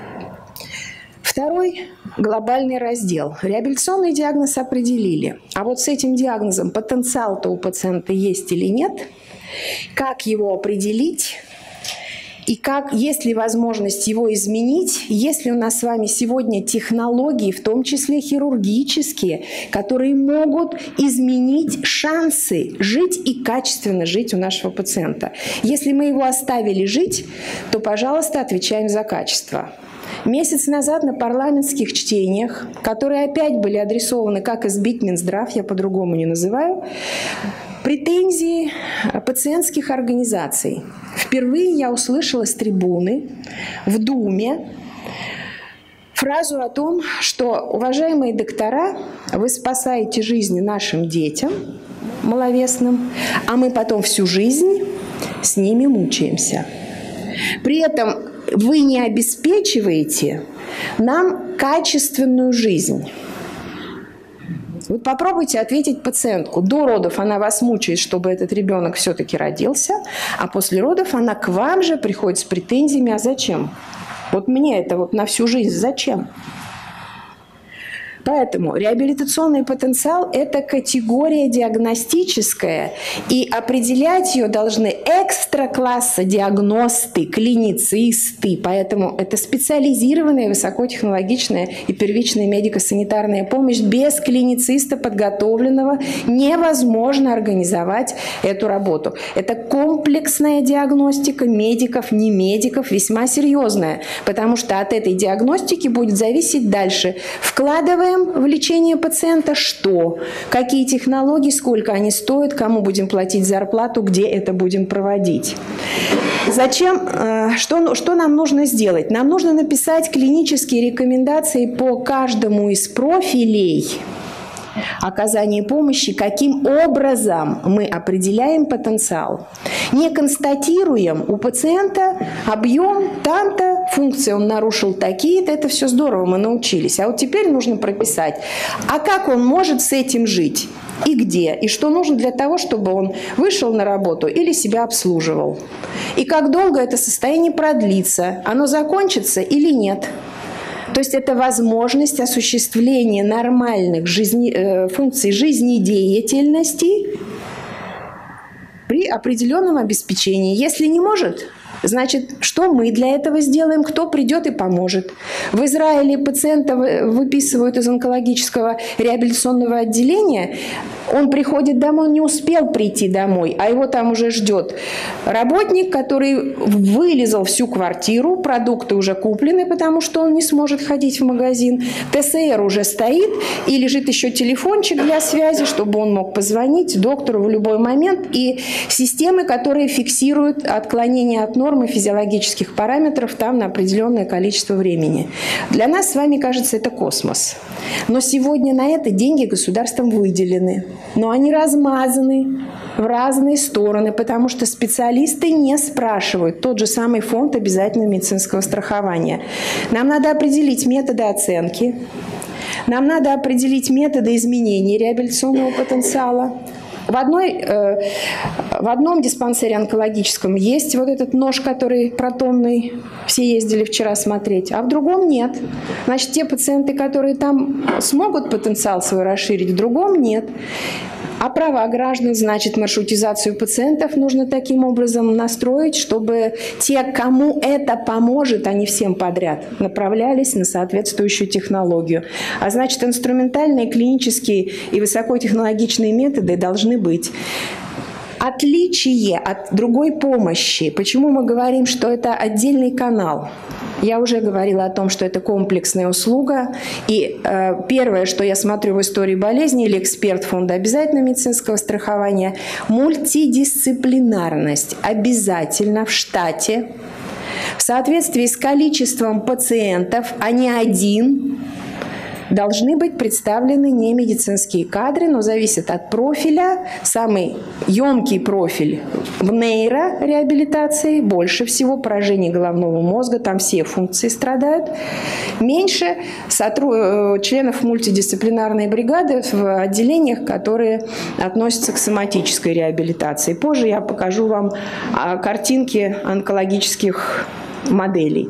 Второй глобальный раздел. Реабилитационный диагноз определили. А вот с этим диагнозом потенциал-то у пациента есть или нет? Как его определить? И как, есть ли возможность его изменить, если у нас с вами сегодня технологии, в том числе хирургические, которые могут изменить шансы жить и качественно жить у нашего пациента. Если мы его оставили жить, то, пожалуйста, отвечаем за качество. Месяц назад на парламентских чтениях, которые опять были адресованы как избить Минздрав, я по-другому не называю, претензии пациентских организаций. Впервые я услышала с трибуны в Думе фразу о том, что, уважаемые доктора, вы спасаете жизни нашим детям маловесным, а мы потом всю жизнь с ними мучаемся. При этом вы не обеспечиваете нам качественную жизнь. Вот попробуйте ответить пациентку. До родов она вас мучает, чтобы этот ребенок все-таки родился, а после родов она к вам же приходит с претензиями, а зачем? Вот мне это вот на всю жизнь зачем? Поэтому реабилитационный потенциал – это категория диагностическая, и определять ее должны экстра-класса диагносты, клиницисты. Поэтому это специализированная, высокотехнологичная и первичная медико-санитарная помощь. Без клинициста подготовленного невозможно организовать эту работу. Это комплексная диагностика медиков, не медиков, весьма серьезная, потому что от этой диагностики будет зависеть дальше. Вкладывая в лечение пациента что? Какие технологии, сколько они стоят, кому будем платить зарплату, где это будем проводить? Зачем? Что, что нам нужно сделать? Нам нужно написать клинические рекомендации по каждому из профилей оказания помощи, каким образом мы определяем потенциал. Не констатируем у пациента объем, там-то, функции он нарушил такие-то, это все здорово, мы научились. А вот теперь нужно прописать, а как он может с этим жить? и где, и что нужно для того, чтобы он вышел на работу или себя обслуживал. И как долго это состояние продлится, оно закончится или нет. То есть это возможность осуществления нормальных жизни, э, функций жизнедеятельности при определенном обеспечении. Если не может, значит, что мы для этого сделаем, кто придет и поможет. В Израиле пациента выписывают из онкологического реабилитационного отделения, он приходит домой, он не успел прийти домой, а его там уже ждет работник, который вылезал всю квартиру, продукты уже куплены, потому что он не сможет ходить в магазин, ТСР уже стоит, и лежит еще телефончик для связи, чтобы он мог позвонить доктору в любой момент, и системы, которые фиксируют отклонение от нормы физиологических параметров там на определенное количество времени. Для нас с вами кажется это космос. Но сегодня на это деньги государством выделены. Но они размазаны в разные стороны, потому что специалисты не спрашивают. Тот же самый фонд обязательного медицинского страхования. Нам надо определить методы оценки. Нам надо определить методы изменения реабилитационного потенциала. В, одной, э, в одном диспансере онкологическом есть вот этот нож, который протонный, все ездили вчера смотреть, а в другом нет. Значит, те пациенты, которые там смогут потенциал свой расширить, в другом нет. А права граждан, значит, маршрутизацию пациентов нужно таким образом настроить, чтобы те, кому это поможет, а не всем подряд, направлялись на соответствующую технологию. А значит, инструментальные, клинические и высокотехнологичные методы должны быть. Отличие от другой помощи. Почему мы говорим, что это отдельный канал? Я уже говорила о том, что это комплексная услуга. И э, первое, что я смотрю в истории болезни или эксперт фонда обязательного медицинского страхования, мультидисциплинарность обязательно в штате в соответствии с количеством пациентов, а не один. Должны быть представлены не медицинские кадры, но зависит от профиля. Самый емкий профиль в нейрореабилитации, больше всего поражение головного мозга, там все функции страдают. Меньше сотруд... членов мультидисциплинарной бригады в отделениях, которые относятся к соматической реабилитации. Позже я покажу вам картинки онкологических моделей.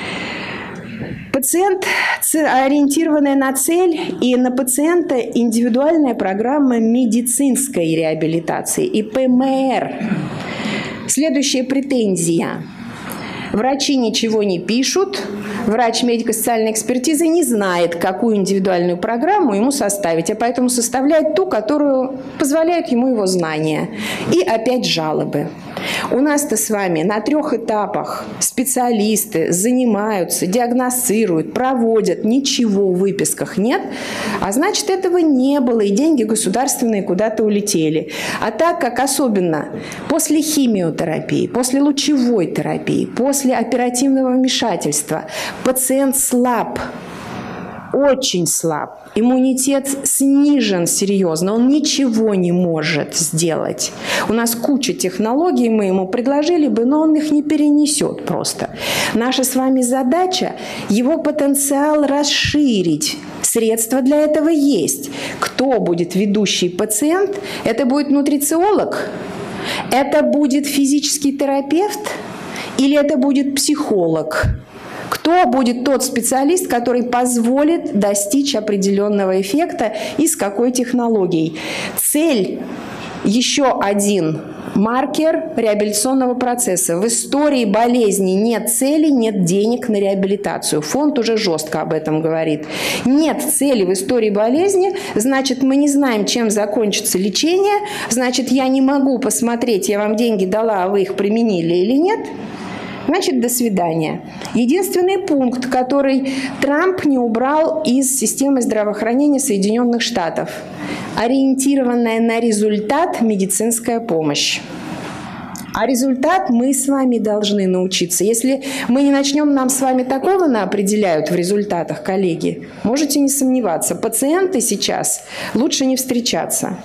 Пациент, ориентированная на цель, и на пациента индивидуальная программа медицинской реабилитации, и П М Р. Следующая претензия. Врачи ничего не пишут, врач медико-социальной экспертизы не знает, какую индивидуальную программу ему составить, а поэтому составляет ту, которую позволяют ему его знания. И опять жалобы. У нас-то с вами на трех этапах специалисты занимаются, диагностируют, проводят, ничего в выписках нет, а значит, этого не было, и деньги государственные куда-то улетели. А так как особенно после химиотерапии, после лучевой терапии, после оперативного вмешательства пациент слаб, очень слаб, иммунитет снижен серьезно, он ничего не может сделать. У нас куча технологий, мы ему предложили бы, но он их не перенесет просто. Наша с вами задача – его потенциал расширить. Средства для этого есть. Кто будет ведущий пациент? Это будет нутрициолог? Это будет физический терапевт? Или это будет психолог? Кто будет тот специалист, который позволит достичь определенного эффекта и с какой технологией? Цель – еще один маркер реабилитационного процесса. В истории болезни нет цели, нет денег на реабилитацию. Фонд уже жестко об этом говорит. Нет цели в истории болезни, значит, мы не знаем, чем закончится лечение, значит, я не могу посмотреть, я вам деньги дала, а вы их применили или нет. Значит, до свидания. Единственный пункт, который Трамп не убрал из системы здравоохранения Соединенных Штатов – ориентированная на результат медицинская помощь. А результат мы с вами должны научиться. Если мы не начнем, нам с вами такого определяют в результатах, коллеги, можете не сомневаться, пациенты сейчас лучше не встречаться.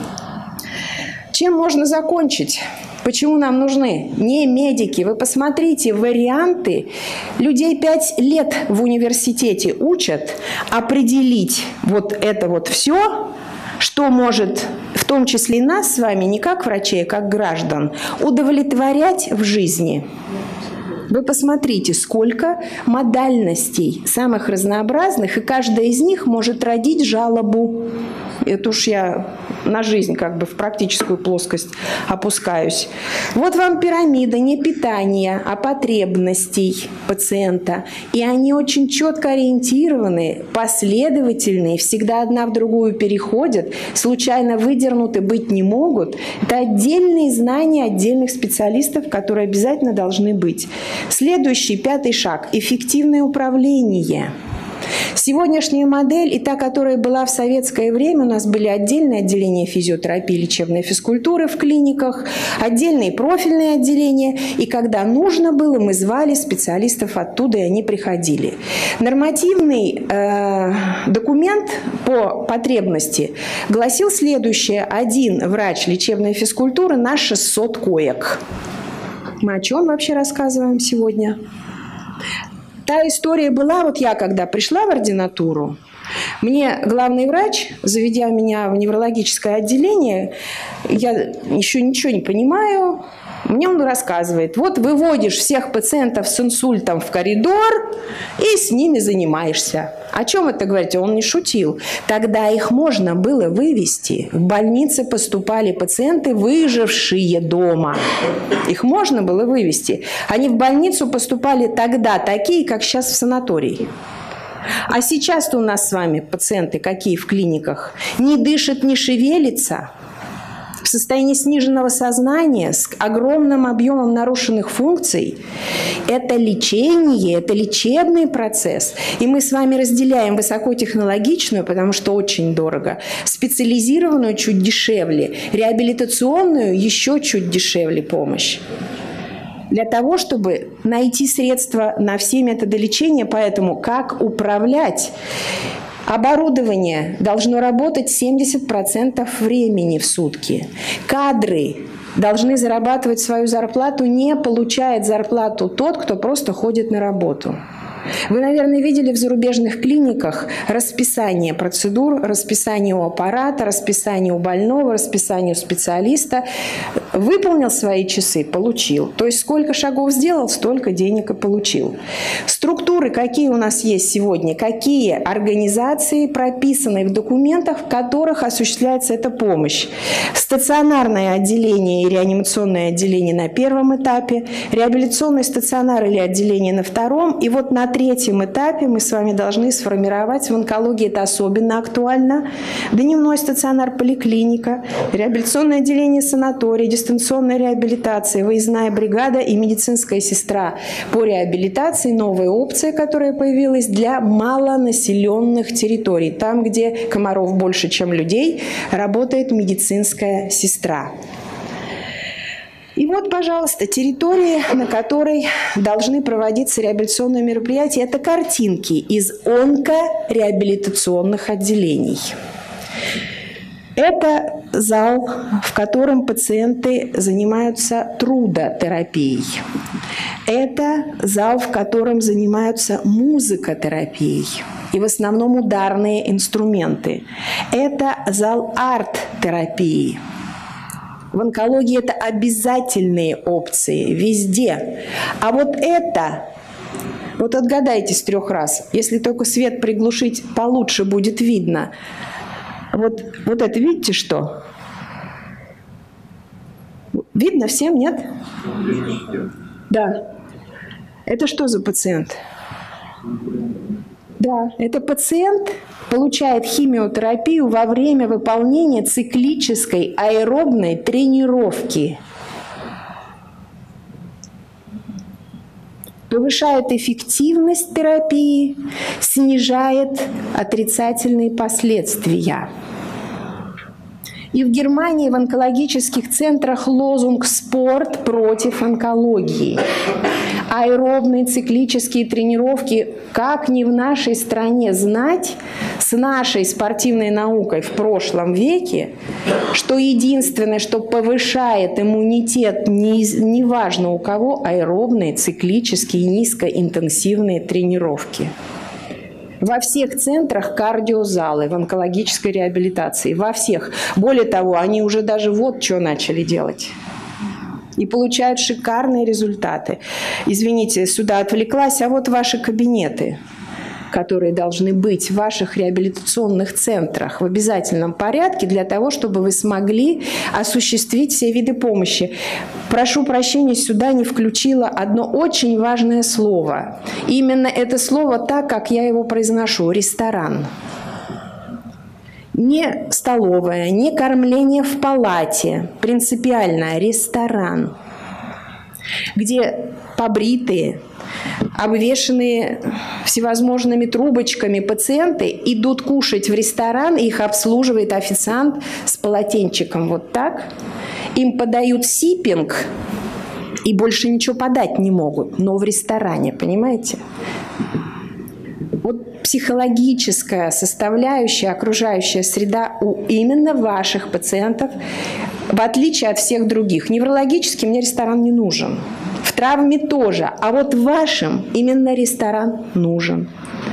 Чем можно закончить? Почему нам нужны не медики? Вы посмотрите варианты. Людей пять лет в университете учат определить вот это вот все что может, в том числе и нас с вами, не как врачей, а как граждан, удовлетворять в жизни. Вы посмотрите, сколько модальностей самых разнообразных, и каждая из них может родить жалобу. Это уж я на жизнь как бы в практическую плоскость опускаюсь. Вот вам пирамида не питания, а потребностей пациента. И они очень четко ориентированы, последовательные, всегда одна в другую переходят, случайно выдернуты быть не могут. Это отдельные знания отдельных специалистов, которые обязательно должны быть. Следующий, пятый шаг – эффективное управление. Сегодняшняя модель и та, которая была в советское время, у нас были отдельные отделения физиотерапии, лечебной физкультуры в клиниках, отдельные профильные отделения, и когда нужно было, мы звали специалистов оттуда, и они приходили. Нормативный э, документ по потребности гласил следующее: один врач лечебной физкультуры на шестьсот коек. Мы о чем вообще рассказываем сегодня? Та история была, вот я когда пришла в ординатуру, мне главный врач, заведя меня в неврологическое отделение, я еще ничего не понимаю, мне он рассказывает: вот выводишь всех пациентов с инсультом в коридор и с ними занимаешься. О чем это говорите? Он не шутил. Тогда их можно было вывести. В больнице поступали пациенты, выжившие дома. Их можно было вывести. Они в больницу поступали тогда такие, как сейчас в санаторий. А сейчас-то у нас с вами пациенты какие в клиниках? Не дышат, не шевелятся. В состоянии сниженного сознания, с огромным объемом нарушенных функций. Это лечение, это лечебный процесс. И мы с вами разделяем высокотехнологичную, потому что очень дорого, специализированную чуть дешевле, реабилитационную еще чуть дешевле помощь. Для того, чтобы найти средства на все методы лечения, поэтому как управлять? Оборудование должно работать семьдесят процентов времени в сутки. Кадры должны зарабатывать свою зарплату, не получает зарплату тот, кто просто ходит на работу. Вы, наверное, видели в зарубежных клиниках расписание процедур, расписание у аппарата, расписание у больного, расписание у специалиста. Выполнил свои часы – получил. То есть сколько шагов сделал, столько денег и получил. Структуры, какие у нас есть сегодня, какие организации прописаны в документах, в которых осуществляется эта помощь. Стационарное отделение и реанимационное отделение на первом этапе, реабилитационный стационар или отделение на втором, и вот на третьем этапе мы с вами должны сформировать, в онкологии это особенно актуально, дневной стационар, поликлиника, реабилитационное отделение санатория, дистанционная реабилитация, выездная бригада и медицинская сестра по реабилитации, новая опция, которая появилась для малонаселенных территорий. Там, где комаров больше, чем людей, работает медицинская сестра. И вот, пожалуйста, территории, на которой должны проводиться реабилитационные мероприятия, это картинки из онкореабилитационных отделений. Это зал, в котором пациенты занимаются трудотерапией. Это зал, в котором занимаются музыкотерапией. И в основном ударные инструменты. Это зал арт-терапии. В онкологии это обязательные опции везде. А вот это, вот отгадайте с трех раз, если только свет приглушить, получше будет видно. Вот, вот это видите что? Видно всем, нет? Да. Это что за пациент? Да, это пациент получает химиотерапию во время выполнения циклической аэробной тренировки. Повышает эффективность терапии, снижает отрицательные последствия. И в Германии в онкологических центрах лозунг «Спорт против онкологии». Аэробные циклические тренировки, как ни в нашей стране знать, с нашей спортивной наукой в прошлом веке, что единственное, что повышает иммунитет, неважно у кого, аэробные циклические низкоинтенсивные тренировки. Во всех центрах кардиозалы в онкологической реабилитации. Во всех. Более того, они уже даже вот что начали делать. И получают шикарные результаты. Извините, сюда отвлеклась, а вот ваши кабинеты, которые должны быть в ваших реабилитационных центрах в обязательном порядке для того, чтобы вы смогли осуществить все виды помощи. Прошу прощения, сюда не включила одно очень важное слово. Именно это слово так, как я его произношу – ресторан. Не столовая, не кормление в палате, принципиально ресторан, где побритые, обвешанные всевозможными трубочками пациенты идут кушать в ресторан, их обслуживает официант с полотенчиком вот так. Им подают сиппинг и больше ничего подать не могут, но в ресторане, понимаете? Вот психологическая составляющая, окружающая среда у именно ваших пациентов, в отличие от всех других. Неврологически мне ресторан не нужен. В травме тоже. А вот вашим именно ресторан нужен.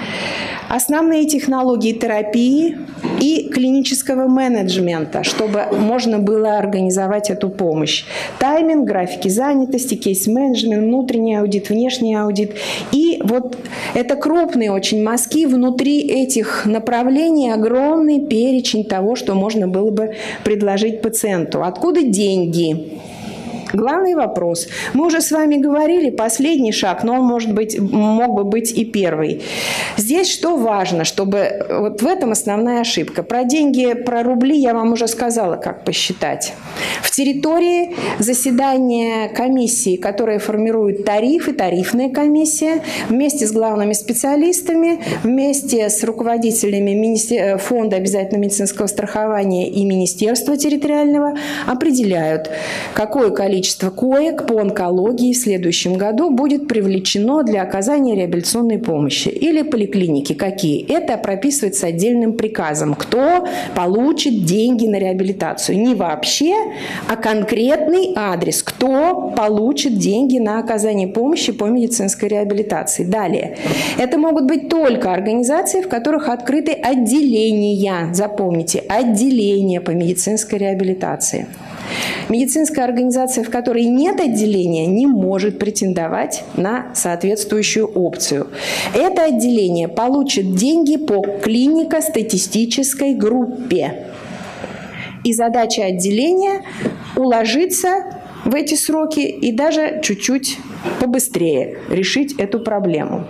Основные технологии терапии и клинического менеджмента, чтобы можно было организовать эту помощь. Тайминг, графики занятости, кейс-менеджмент, внутренний аудит, внешний аудит. И вот это крупные очень мазки. Внутри этих направлений огромный перечень того, что можно было бы предложить пациенту. Откуда деньги? Главный вопрос. Мы уже с вами говорили, последний шаг, но он может быть, мог бы быть и первый. Здесь что важно, чтобы... Вот в этом основная ошибка. Про деньги, про рубли я вам уже сказала, как посчитать. В территории заседания комиссии, которая формирует тарифы, тарифная комиссия, вместе с главными специалистами, вместе с руководителями Фонда обязательного медицинского страхования и Министерства территориального определяют, какое количество Количество коек по онкологии в следующем году будет привлечено для оказания реабилитационной помощи. Или поликлиники какие. Это прописывается отдельным приказом. Кто получит деньги на реабилитацию. Не вообще, а конкретный адрес. Кто получит деньги на оказание помощи по медицинской реабилитации. Далее. Это могут быть только организации, в которых открыты отделения. Запомните, отделения по медицинской реабилитации. Медицинская организация, в которой нет отделения, не может претендовать на соответствующую опцию. Это отделение получит деньги по клинико-статистической группе. И задача отделения – уложиться в эти сроки и даже чуть-чуть побыстрее решить эту проблему.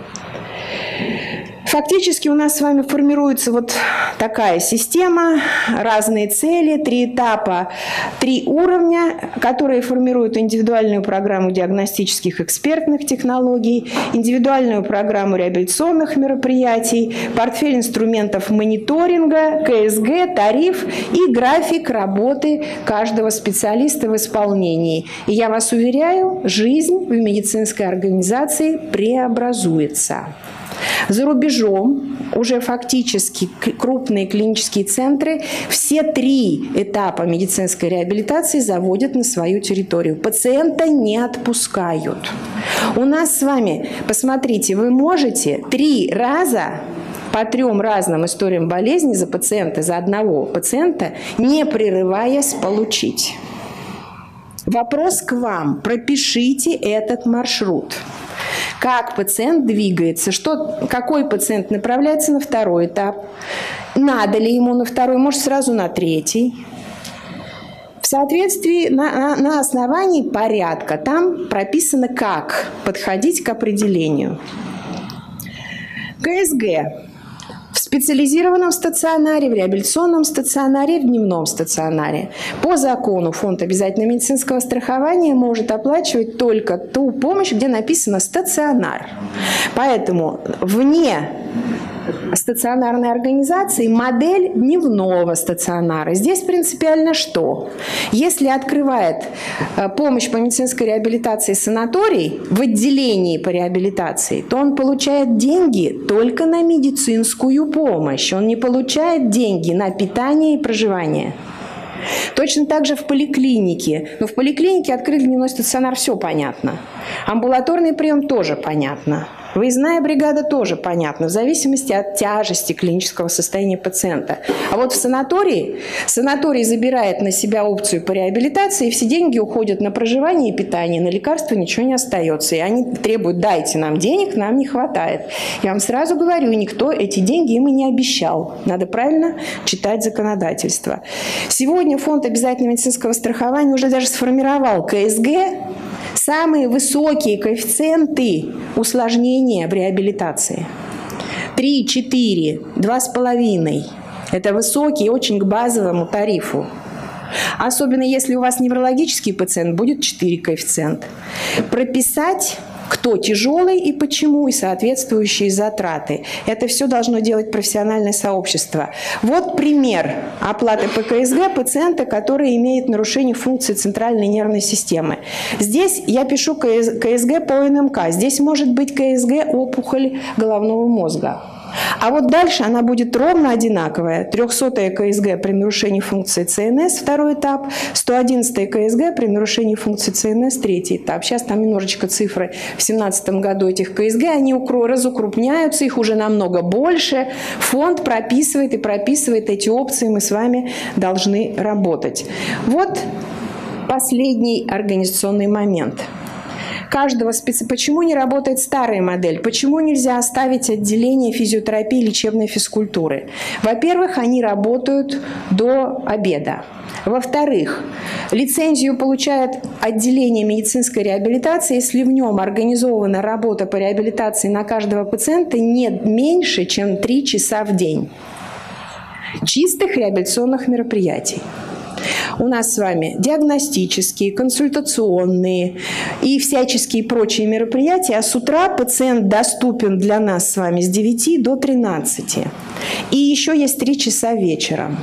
Фактически у нас с вами формируется вот такая система, разные цели, три этапа, три уровня, которые формируют индивидуальную программу диагностических экспертных технологий, индивидуальную программу реабилитационных мероприятий, портфель инструментов мониторинга, КСГ, тариф и график работы каждого специалиста в исполнении. И я вас уверяю, жизнь в медицинской организации преобразуется. За рубежом уже фактически крупные клинические центры все три этапа медицинской реабилитации заводят на свою территорию. Пациента не отпускают. У нас с вами, посмотрите, вы можете три раза по трем разным историям болезни за пациента, за одного пациента, не прерываясь, получить. Вопрос к вам. Пропишите этот маршрут. Как пациент двигается, что, какой пациент направляется на второй этап, надо ли ему на второй, может сразу на третий. В соответствии, на, на основании порядка, там прописано, как подходить к определению. КСГ. В специализированном стационаре, в реабилитационном стационаре, в дневном стационаре. По закону Фонд обязательного медицинского страхования может оплачивать только ту помощь, где написано «стационар». Поэтому вне стационарной организации модель дневного стационара. Здесь принципиально что? Если открывает помощь по медицинской реабилитации санаторий в отделении по реабилитации, то он получает деньги только на медицинскую помощь. Он не получает деньги на питание и проживание. Точно так же в поликлинике. Но в поликлинике открыт дневной стационар, все понятно. Амбулаторный прием тоже понятно. Выездная бригада тоже понятно, в зависимости от тяжести клинического состояния пациента. А вот в санатории, санаторий забирает на себя опцию по реабилитации, и все деньги уходят на проживание и питание, на лекарства ничего не остается. И они требуют: дайте нам денег, нам не хватает. Я вам сразу говорю, никто эти деньги им и не обещал. Надо правильно читать законодательство. Сегодня фонд обязательного медицинского страхования уже даже сформировал КСГ, самые высокие коэффициенты усложнения в реабилитации. три, четыре, два с половиной. Это высокий очень к базовому тарифу. Особенно если у вас неврологический пациент, будет четыре коэффициент. Прописать, кто тяжелый и почему, и соответствующие затраты. Это все должно делать профессиональное сообщество. Вот пример оплаты по КСГ пациента, который имеет нарушение функции центральной нервной системы. Здесь я пишу КСГ по НМК. Здесь может быть КСГ опухоль головного мозга. А вот дальше она будет ровно одинаковая. трехсотая КСГ при нарушении функции ЦНС, второй этап, сто одиннадцатая КСГ при нарушении функции ЦНС, третий этап. Сейчас там немножечко цифры в две тысячи семнадцатом году этих КСГ, они разукрупняются, их уже намного больше. Фонд прописывает и прописывает эти опции, мы с вами должны работать. Вот последний организационный момент. Каждого специ... Почему не работает старая модель? Почему нельзя оставить отделение физиотерапии и лечебной физкультуры? Во-первых, они работают до обеда. Во-вторых, лицензию получает отделение медицинской реабилитации, если в нем организована работа по реабилитации на каждого пациента не меньше, чем три часа в день. Чистых реабилитационных мероприятий. У нас с вами диагностические, консультационные и всяческие прочие мероприятия, а с утра пациент доступен для нас с вами с девяти до тринадцати. И еще есть три часа вечером.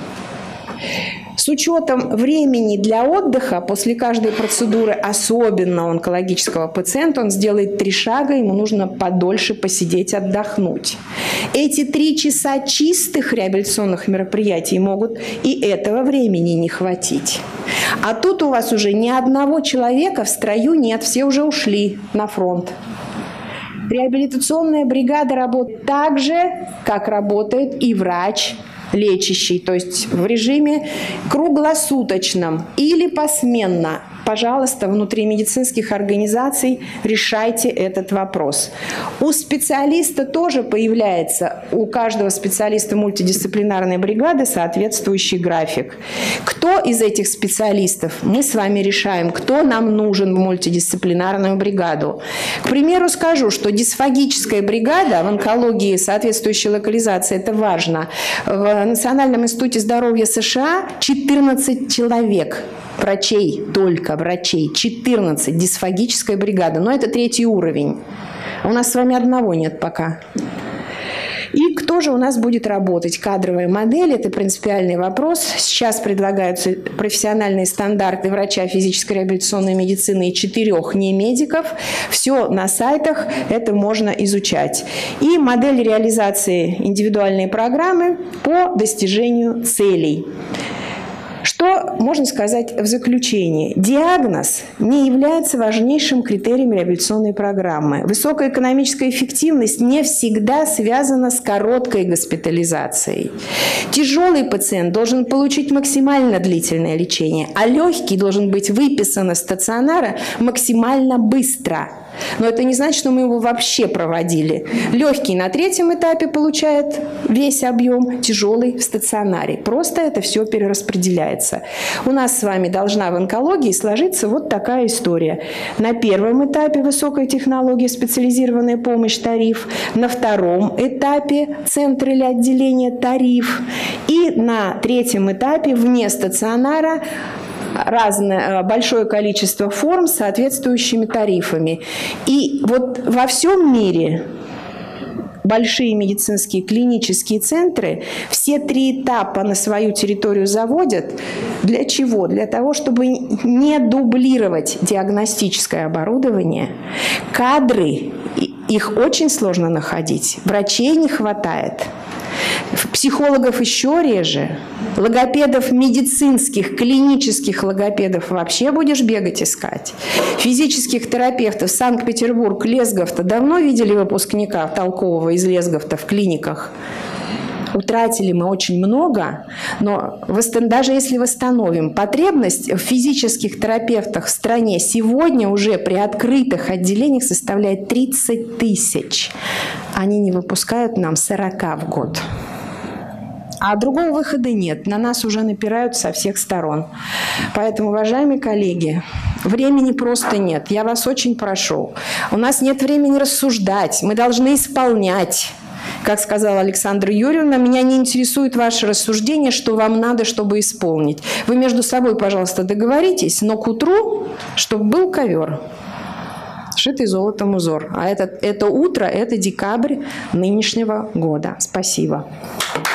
С учетом времени для отдыха после каждой процедуры, особенно у онкологического пациента, он сделает три шага, ему нужно подольше посидеть, отдохнуть. Эти три часа чистых реабилитационных мероприятий могут и этого времени не хватить. А тут у вас уже ни одного человека в строю нет, все уже ушли на фронт. Реабилитационная бригада работает так же, как работает и врач лечащий, то есть в режиме круглосуточном или посменно. Пожалуйста, внутри медицинских организаций решайте этот вопрос. У специалиста тоже появляется, у каждого специалиста мультидисциплинарной бригады соответствующий график. Кто из этих специалистов? Мы с вами решаем, кто нам нужен в мультидисциплинарную бригаду. К примеру, скажу, что дисфагическая бригада в онкологии, соответствующая локализация, это важно. В Национальном институте здоровья США четырнадцать человек. Врачей, только врачей, четырнадцать, дисфагическая бригада, но это третий уровень. У нас с вами одного нет пока. И кто же у нас будет работать? Кадровая модель – это принципиальный вопрос. Сейчас предлагаются профессиональные стандарты врача физической реабилитационной медицины и четырех немедиков. Все на сайтах, это можно изучать. И модель реализации индивидуальной программы по достижению целей. Что можно сказать в заключении? Диагноз не является важнейшим критерием реабилитационной программы. Высокая экономическая эффективность не всегда связана с короткой госпитализацией. Тяжелый пациент должен получить максимально длительное лечение, а легкий должен быть выписан из стационара максимально быстро. Но это не значит, что мы его вообще проводили. Легкий на третьем этапе получает весь объем, тяжелый в стационаре. Просто это все перераспределяется. У нас с вами должна в онкологии сложиться вот такая история. На первом этапе высокая технология, специализированная помощь, тариф. На втором этапе центр или отделение, тариф. И на третьем этапе вне стационара разное, большое количество форм с соответствующими тарифами. И вот во всем мире большие медицинские клинические центры все три этапа на свою территорию заводят. Для чего? Для того, чтобы не дублировать диагностическое оборудование. Кадры, их очень сложно находить, врачей не хватает. Психологов еще реже. Логопедов медицинских, клинических логопедов вообще будешь бегать искать. Физических терапевтов Санкт-Петербург, Лесгов-то давно видели выпускника толкового из Лесгов-то в клиниках? Утратили мы очень много, но даже если восстановим, потребность в физических терапевтах в стране сегодня уже при открытых отделениях составляет тридцать тысяч. Они не выпускают нам сорок в год. А другого выхода нет. На нас уже напирают со всех сторон. Поэтому, уважаемые коллеги, времени просто нет. Я вас очень прошу. У нас нет времени рассуждать. Мы должны исполнять. Как сказала Александра Юрьевна, меня не интересует ваше рассуждение, что вам надо, чтобы исполнить. Вы между собой, пожалуйста, договоритесь, но к утру, чтобы был ковер, сшитый золотом узор. А это, это утро, это декабрь нынешнего года. Спасибо.